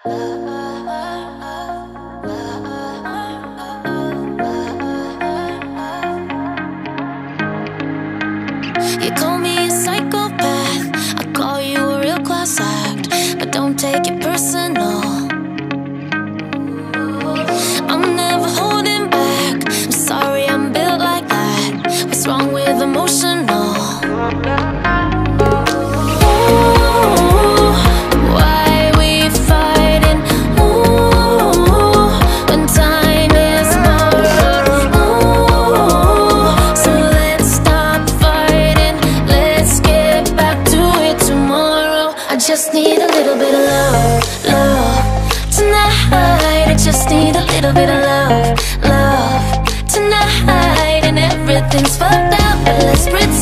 You call me a psychopath, I call you a real class act, but don't take it personal. I'm never holding back, I'm sorry I'm built like that. What's wrong with emotional? Ooh, why we fighting? Ooh, when time is borrowed. Ooh, so let's stop fighting, let's get back to it tomorrow. I just need a little bit of love, love tonight. I just need a little bit of love, love tonight. And everything's fucked up, but let's pretend